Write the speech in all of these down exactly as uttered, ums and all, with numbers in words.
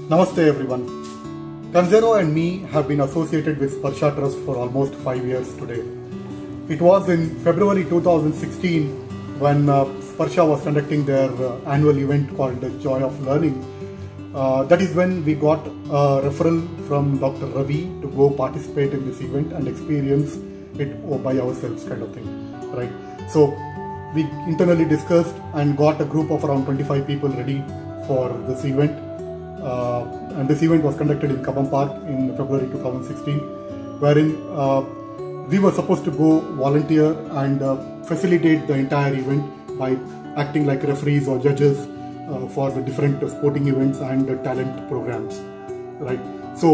Namaste everyone. Kanzero and me have been associated with Sparsha Trust for almost five years today. It was in February two thousand sixteen when uh, Sparsha was conducting their uh, annual event called the Joy of Learning. Uh, that is when we got a referral from Doctor Ravi to go participate in this event and experience it by ourselves, kind of thing, right? So we internally discussed and got a group of around twenty-five people ready for this event. Uh, and this event was conducted in Kabam Park in February two thousand sixteen, wherein uh, we were supposed to go volunteer and uh, facilitate the entire event by acting like referees or judges uh, for the different sporting events and uh, talent programs, right? So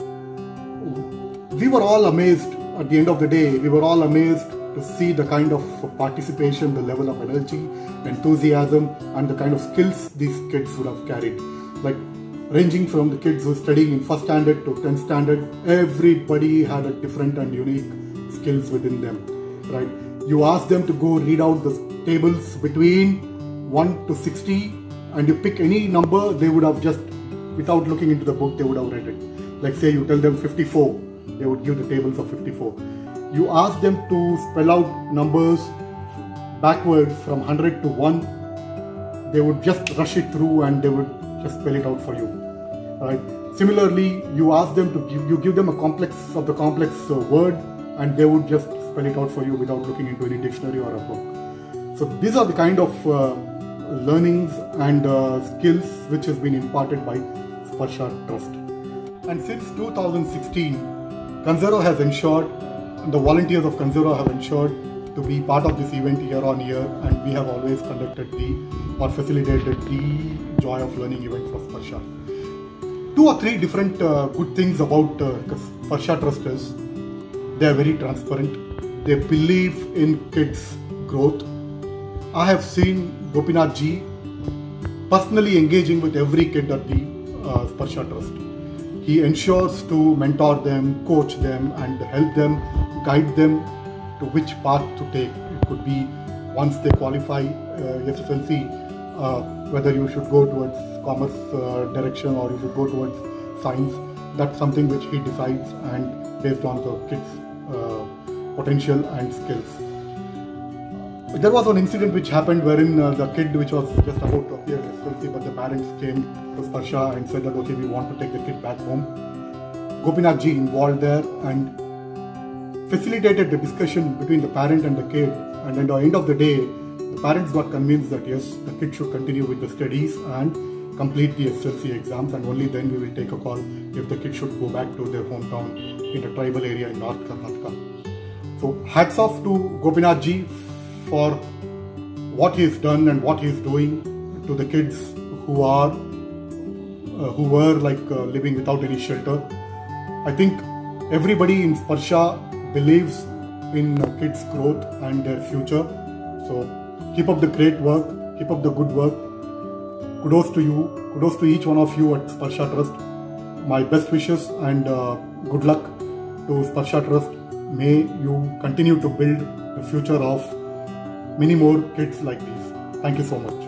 we were all amazed at the end of the day. We were all amazed to see the kind of participation, the level of energy, enthusiasm, and the kind of skills these kids would have carried. Like, ranging from the kids who are studying in first standard to tenth standard, everybody had a different and unique skills within them, right? You ask them to go read out the tables between one to sixty and you pick any number, they would have just, without looking into the book, they would have read it. Like say you tell them fifty-four, they would give the tables of fifty-four. You ask them to spell out numbers backwards from one hundred to one, they would just rush it through and they would just spell it out for you, right? Similarly, you ask them to give, you give them a complex of the complex uh, word and they would just spell it out for you without looking into any dictionary or a book. So these are the kind of uh, learnings and uh, skills which has been imparted by Sparsha Trust. And since two thousand sixteen, Kanzero has ensured, the volunteers of Kanzero have ensured to be part of this event year on year, and we have always conducted the or facilitated the Joy of Learning event for Sparsha. Two or three different uh, good things about uh, Sparsha Trust is they are very transparent. They believe in kids' growth. I have seen Gopinath ji personally engaging with every kid at the uh, Sparsha Trust. He ensures to mentor them, coach them, and help them, guide them to which path to take. It could be once they qualify uh, S S L C, uh, whether you should go towards commerce uh, direction or you should go towards science. That's something which he decides, and based on the kids' uh, potential and skills. There was one incident which happened wherein uh, the kid which was just about to appear at S S L C, but the parents came to Sparsha and said that okay, we want to take the kid back home. Gopinath ji involved there and facilitated the discussion between the parent and the kid, and at the end of the day, the parents got convinced that yes, the kid should continue with the studies and complete the S S L C exams, and only then we will take a call if the kid should go back to their hometown in a tribal area in North Karnataka. So hats off to Gopinath ji for what he has done and what he is doing to the kids who are uh, who were like uh, living without any shelter. I think everybody in Sparsha believes in uh, kids' growth and their future. So keep up the great work, keep up the good work. Kudos to you, kudos to each one of you at Sparsha Trust. My best wishes and uh, good luck to Sparsha Trust. May you continue to build the future of many more kids like these. Thank you so much.